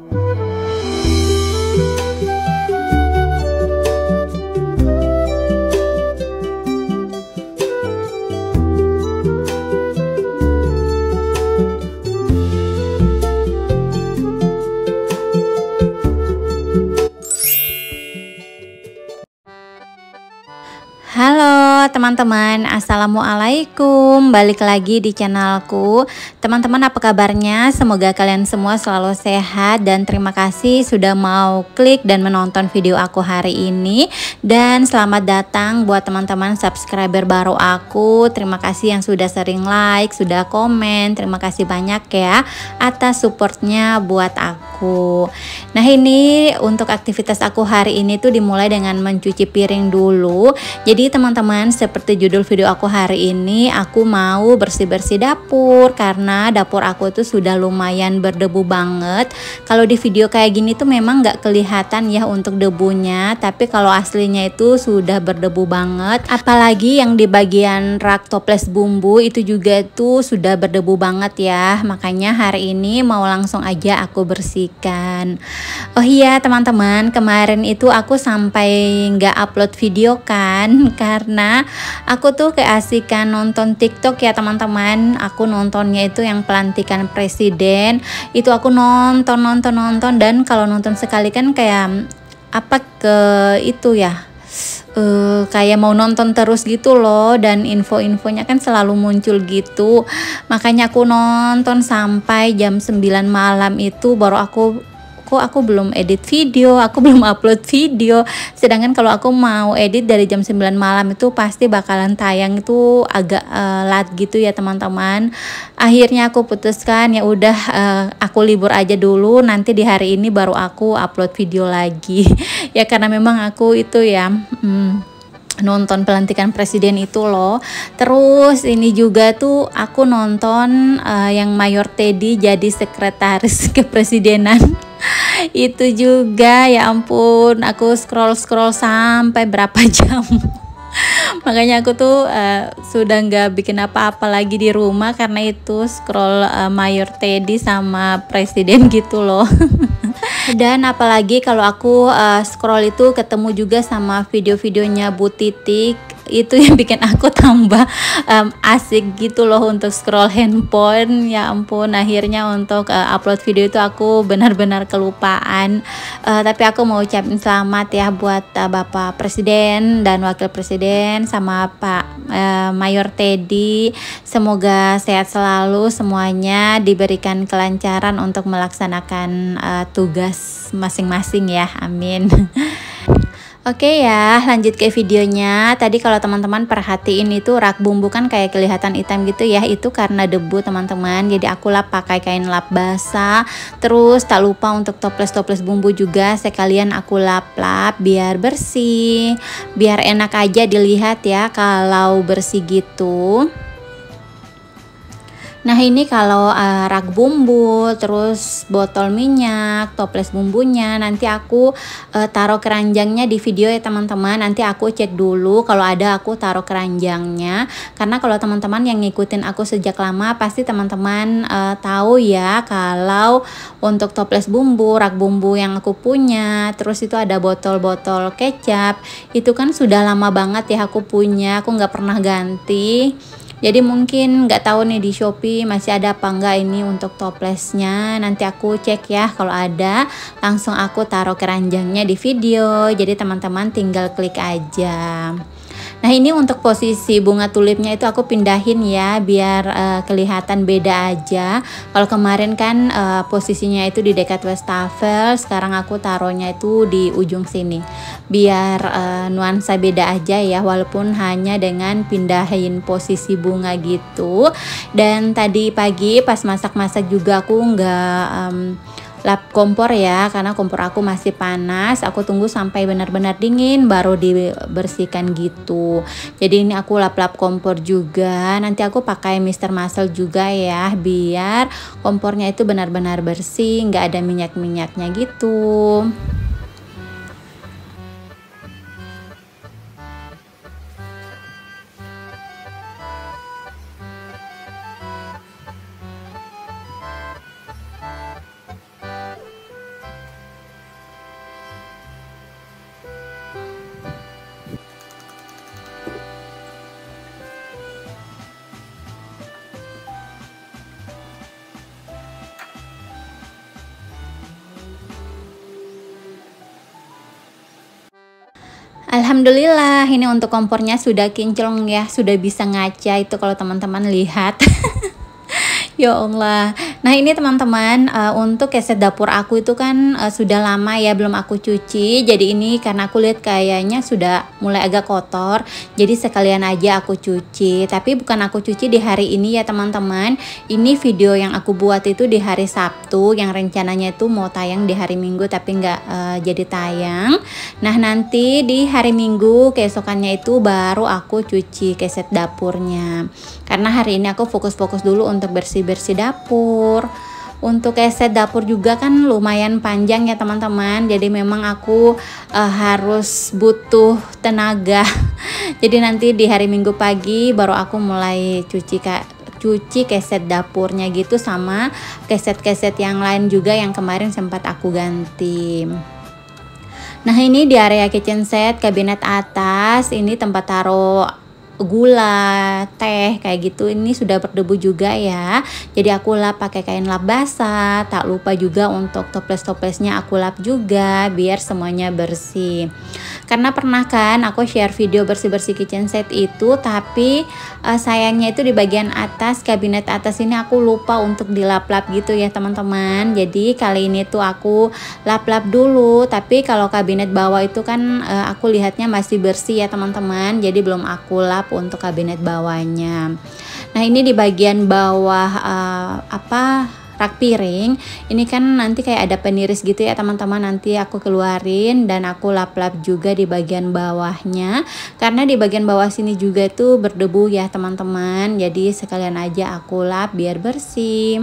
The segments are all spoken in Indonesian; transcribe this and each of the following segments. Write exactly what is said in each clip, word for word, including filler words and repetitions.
Halo teman-teman, assalamualaikum. Balik lagi di channelku. Teman-teman, apa kabarnya? Semoga kalian semua selalu sehat, dan terima kasih sudah mau klik dan menonton video aku hari ini. Dan selamat datang buat teman-teman subscriber baru aku. Terima kasih yang sudah sering like, sudah komen. Terima kasih banyak ya atas supportnya buat aku. Nah, ini untuk aktivitas aku hari ini tuh dimulai dengan mencuci piring dulu. Jadi teman-teman, seperti judul video aku hari ini, aku mau bersih-bersih dapur karena dapur aku tuh sudah lumayan berdebu banget. Kalau di video kayak gini tuh memang nggak kelihatan ya untuk debunya, tapi kalau aslinya itu sudah berdebu banget. Apalagi yang di bagian rak toples bumbu itu juga tuh sudah berdebu banget ya. Makanya hari ini mau langsung aja aku bersihkan. Oh iya teman-teman, kemarin itu aku sampai nggak upload video kan, karena aku tuh keasikan nonton TikTok ya teman-teman. Aku nontonnya itu yang pelantikan presiden. Itu aku nonton nonton nonton dan kalau nonton sekali kan kayak apa ke itu ya, uh, kayak mau nonton terus gitu loh, dan info-infonya kan selalu muncul gitu. Makanya aku nonton sampai jam sembilan malam itu baru aku kok aku belum edit video, aku belum upload video. Sedangkan kalau aku mau edit dari jam sembilan malam itu pasti bakalan tayang itu agak uh, lat gitu ya teman-teman. Akhirnya aku putuskan ya udah, uh, aku libur aja dulu, nanti di hari ini baru aku upload video lagi. Ya karena memang aku itu ya hmm, nonton pelantikan presiden itu loh. Terus ini juga tuh aku nonton uh, yang Mayor Teddy jadi sekretaris kepresidenan. Itu juga ya ampun, aku scroll-scroll sampai berapa jam. Makanya aku tuh uh, sudah nggak bikin apa-apa lagi di rumah karena itu scroll uh, Mayor Teddy sama presiden gitu loh. Dan apalagi kalau aku uh, scroll itu ketemu juga sama video-videonya Bu Titik, itu yang bikin aku tambah um, asik gitu loh untuk scroll handphone. Ya ampun, akhirnya untuk uh, upload video itu aku benar-benar kelupaan. Uh, tapi aku mau ucapin selamat ya buat uh, Bapak Presiden dan Wakil Presiden sama Pak uh, Mayor Teddy. Semoga sehat selalu semuanya, diberikan kelancaran untuk melaksanakan uh, tugas masing-masing ya, amin. Oke ya, lanjut ke videonya. Tadi kalau teman-teman perhatiin itu rak bumbu kan kayak kelihatan hitam gitu ya, itu karena debu teman-teman. Jadi aku lap pakai kain lap basah. Terus tak lupa untuk toples-toples bumbu juga sekalian aku lap-lap biar bersih, biar enak aja dilihat ya kalau bersih gitu. Nah ini kalau uh, rak bumbu, terus botol minyak, toples bumbunya, nanti aku uh, taruh keranjangnya di video ya teman-teman. Nanti aku cek dulu kalau ada aku taruh keranjangnya. Karena kalau teman-teman yang ngikutin aku sejak lama pasti teman-teman uh, tahu ya kalau untuk toples bumbu, rak bumbu yang aku punya, terus itu ada botol-botol kecap, itu kan sudah lama banget ya aku punya, aku nggak pernah ganti. Jadi mungkin nggak tahu nih di Shopee masih ada apa enggak ini untuk toplesnya. Nanti aku cek ya, kalau ada langsung aku taruh keranjangnya di video. Jadi teman-teman tinggal klik aja. Nah ini untuk posisi bunga tulipnya itu aku pindahin ya biar uh, kelihatan beda aja. Kalau kemarin kan uh, posisinya itu di dekat wastafel, sekarang aku taruhnya itu di ujung sini biar uh, nuansa beda aja ya, walaupun hanya dengan pindahin posisi bunga gitu. Dan tadi pagi pas masak-masak juga aku nggak um, lap kompor ya, karena kompor aku masih panas. Aku tunggu sampai benar-benar dingin baru dibersihkan gitu. Jadi ini aku lap-lap kompor juga. Nanti aku pakai Mister Muscle juga ya, biar kompornya itu benar-benar bersih, nggak ada minyak-minyaknya gitu. Alhamdulillah ini untuk kompornya sudah kinclong ya, sudah bisa ngaca itu kalau teman-teman lihat. Ya Allah. Nah ini teman-teman, uh, untuk keset dapur aku itu kan uh, sudah lama ya belum aku cuci. Jadi ini karena aku lihat kayaknya sudah mulai agak kotor, jadi sekalian aja aku cuci. Tapi bukan aku cuci di hari ini ya teman-teman. Ini video yang aku buat itu di hari Sabtu, yang rencananya itu mau tayang di hari Minggu tapi nggak uh, jadi tayang. Nah nanti di hari Minggu keesokannya itu baru aku cuci keset dapurnya. Karena hari ini aku fokus-fokus dulu untuk bersih-bersih dapur. Untuk keset dapur juga kan lumayan panjang ya teman-teman. Jadi memang aku uh, harus butuh tenaga. Jadi nanti di hari Minggu pagi baru aku mulai cuci kak cuci keset dapurnya gitu, sama keset-keset yang lain juga yang kemarin sempat aku ganti. Nah ini di area kitchen set kabinet atas ini tempat taruh gula, teh kayak gitu, ini sudah berdebu juga ya. Jadi aku lap pakai kain lap basah. Tak lupa juga untuk toples-toplesnya aku lap juga biar semuanya bersih. Karena pernah kan aku share video bersih-bersih kitchen set itu, tapi uh, sayangnya itu di bagian atas kabinet atas ini aku lupa untuk dilap-lap gitu ya teman-teman. Jadi kali ini tuh aku lap-lap dulu, tapi kalau kabinet bawah itu kan uh, aku lihatnya masih bersih ya teman-teman. Jadi belum aku lap untuk kabinet bawahnya. Nah ini di bagian bawah uh, apa rak piring ini kan nanti kayak ada peniris gitu ya teman-teman, nanti aku keluarin dan aku lap-lap juga di bagian bawahnya, karena di bagian bawah sini juga tuh berdebu ya teman-teman. Jadi sekalian aja aku lap biar bersih.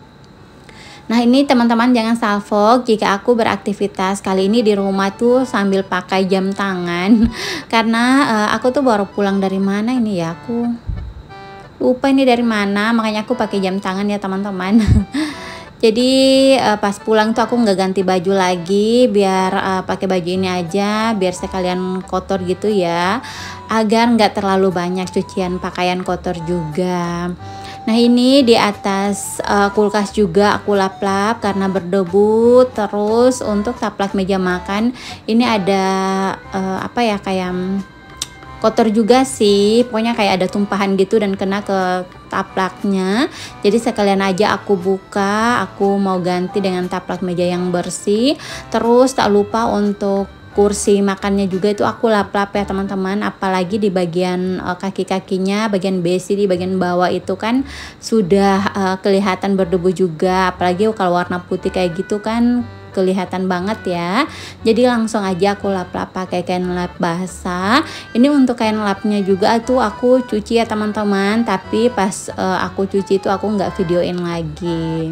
Nah ini teman-teman jangan salfok jika aku beraktivitas kali ini di rumah tuh sambil pakai jam tangan. Karena uh, aku tuh baru pulang dari mana ini ya, aku lupa ini dari mana, makanya aku pakai jam tangan ya teman-teman. Jadi uh, pas pulang tuh aku nggak ganti baju lagi, biar uh, pakai baju ini aja biar sekalian kotor gitu ya, agar nggak terlalu banyak cucian pakaian kotor juga. Nah ini di atas uh, kulkas juga aku lap-lap karena berdebu. Terus untuk taplak meja makan ini ada uh, apa ya, kayak kotor juga sih, pokoknya kayak ada tumpahan gitu dan kena ke taplaknya. Jadi sekalian aja aku buka, aku mau ganti dengan taplak meja yang bersih. Terus tak lupa untuk kursi makannya juga itu aku lap-lap ya teman-teman, apalagi di bagian uh, kaki-kakinya, bagian besi di bagian bawah itu kan sudah uh, kelihatan berdebu juga, apalagi kalau warna putih kayak gitu kan kelihatan banget ya. Jadi langsung aja aku lap-lap pakai kain lap basah. Ini untuk kain lapnya juga tuh aku cuci ya teman-teman, tapi pas uh, aku cuci itu aku nggak videoin lagi.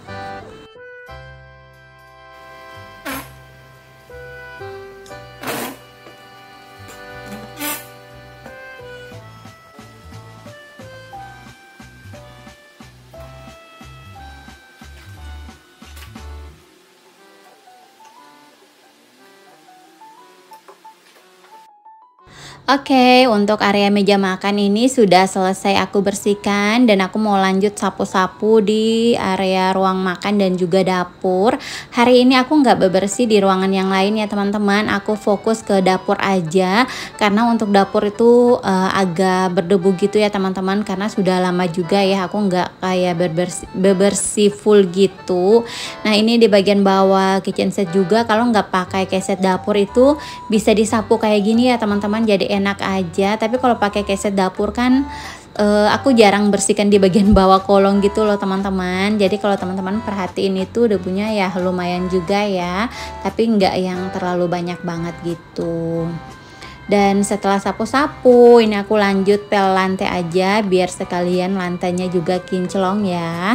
Oke, untuk area meja makan ini sudah selesai aku bersihkan dan aku mau lanjut sapu-sapu di area ruang makan dan juga dapur. Hari ini aku nggak bebersih di ruangan yang lain ya teman-teman, aku fokus ke dapur aja karena untuk dapur itu uh, agak berdebu gitu ya teman-teman, karena sudah lama juga ya aku nggak kayak bebersih, bebersih full gitu. Nah ini di bagian bawah kitchen set juga kalau nggak pakai keset dapur itu bisa disapu kayak gini ya teman-teman, jadi enak aja. Tapi kalau pakai keset dapur kan uh, aku jarang bersihkan di bagian bawah kolong gitu loh teman-teman. Jadi kalau teman-teman perhatiin itu debunya ya lumayan juga ya, tapi nggak yang terlalu banyak banget gitu. Dan setelah sapu-sapu ini aku lanjut pel lantai aja biar sekalian lantainya juga kinclong ya.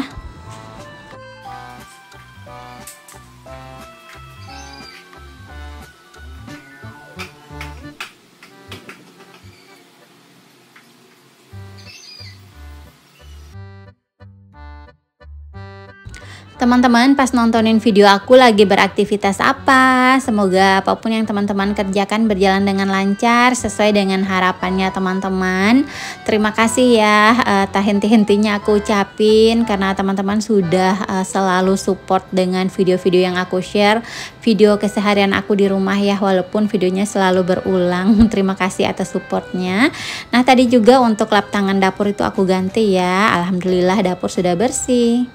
teman-teman pas nontonin video aku lagi beraktivitas apa. Semoga apapun yang teman-teman kerjakan berjalan dengan lancar sesuai dengan harapannya teman-teman. Terima kasih ya, uh, tak henti-hentinya aku ucapin karena teman-teman sudah uh, selalu support dengan video-video yang aku share, video keseharian aku di rumah ya, walaupun videonya selalu berulang. Terima kasih atas supportnya. Nah tadi juga untuk lap tangan dapur itu aku ganti ya. Alhamdulillah dapur sudah bersih.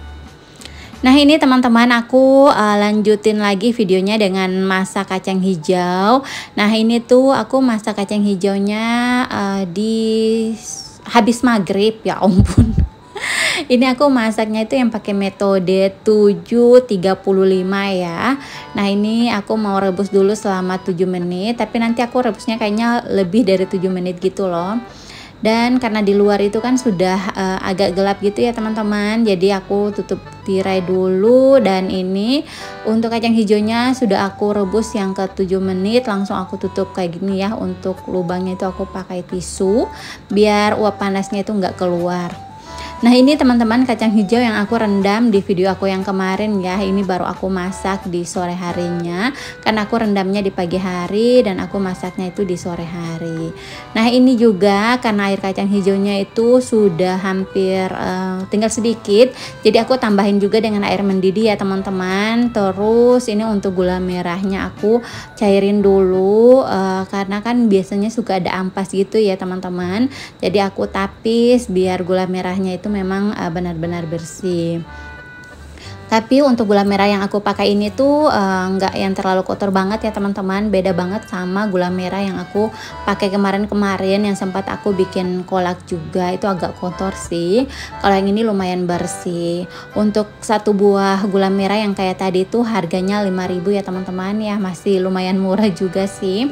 Nah ini teman-teman aku uh, lanjutin lagi videonya dengan masak kacang hijau. Nah ini tuh aku masak kacang hijaunya uh, di habis maghrib, ya ampun. Ini aku masaknya itu yang pakai metode tujuh tiga puluh lima ya. Nah ini aku mau rebus dulu selama tujuh menit, tapi nanti aku rebusnya kayaknya lebih dari tujuh menit gitu loh. Dan karena di luar itu kan sudah uh, agak gelap gitu ya teman-teman, jadi aku tutup tirai dulu. Dan ini untuk kacang hijaunya sudah aku rebus yang ke tujuh menit, langsung aku tutup kayak gini ya. Untuk lubangnya itu aku pakai tisu biar uap panasnya itu nggak keluar. Nah ini teman-teman kacang hijau yang aku rendam di video aku yang kemarin ya. Ini baru aku masak di sore harinya, karena aku rendamnya di pagi hari dan aku masaknya itu di sore hari. Nah ini juga karena air kacang hijaunya itu sudah hampir uh, tinggal sedikit, jadi aku tambahin juga dengan air mendidih ya teman-teman. Terus ini untuk gula merahnya aku cairin dulu, uh, karena kan biasanya suka ada ampas gitu ya teman-teman. Jadi aku tapis biar gula merahnya itu memang uh, benar-benar bersih. Tapi untuk gula merah yang aku pakai ini tuh uh, nggak yang terlalu kotor banget ya teman-teman. Beda banget sama gula merah yang aku pakai kemarin-kemarin yang sempat aku bikin kolak juga, itu agak kotor sih. Kalau yang ini lumayan bersih. Untuk satu buah gula merah yang kayak tadi tuh harganya lima ribu ya teman-teman ya, masih lumayan murah juga sih.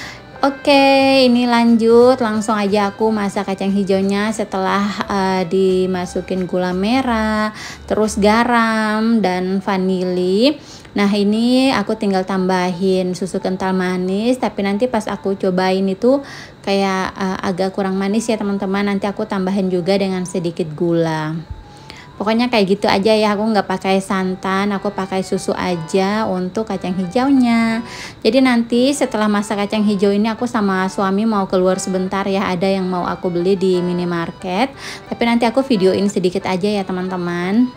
Oke, ini lanjut langsung aja aku masak kacang hijaunya setelah uh, dimasukin gula merah, terus garam dan vanili. Nah ini aku tinggal tambahin susu kental manis, tapi nanti pas aku cobain itu kayak uh, agak kurang manis ya teman-teman. Nanti aku tambahin juga dengan sedikit gula. Pokoknya kayak gitu aja ya, aku nggak pakai santan, aku pakai susu aja untuk kacang hijaunya. Jadi nanti setelah masak kacang hijau ini aku sama suami mau keluar sebentar ya, ada yang mau aku beli di minimarket. Tapi nanti aku videoin sedikit aja ya teman-teman.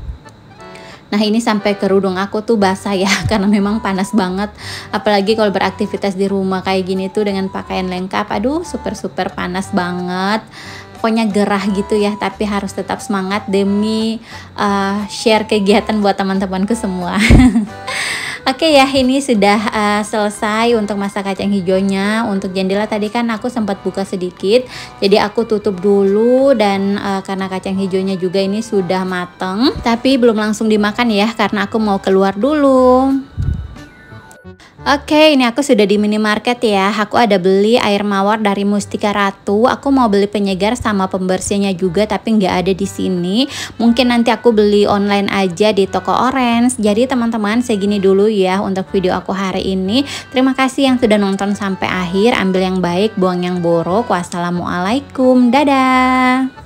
Nah ini sampai kerudung aku tuh basah ya, karena memang panas banget. Apalagi kalau beraktivitas di rumah kayak gini tuh dengan pakaian lengkap, aduh super-super panas banget. Pokoknya gerah gitu ya, tapi harus tetap semangat demi uh, share kegiatan buat teman-temanku semua. Oke ya, ini sudah uh, selesai untuk masak kacang hijaunya. Untuk jendela tadi kan aku sempat buka sedikit, jadi aku tutup dulu. Dan uh, karena kacang hijaunya juga ini sudah mateng, tapi belum langsung dimakan ya, karena aku mau keluar dulu. Oke, ini aku sudah di minimarket ya. Aku ada beli air mawar dari Mustika Ratu. Aku mau beli penyegar sama pembersihnya juga, tapi nggak ada di sini. Mungkin nanti aku beli online aja di toko Orange. Jadi teman-teman segini dulu ya untuk video aku hari ini. Terima kasih yang sudah nonton sampai akhir. Ambil yang baik, buang yang buruk. Wassalamualaikum, dadah.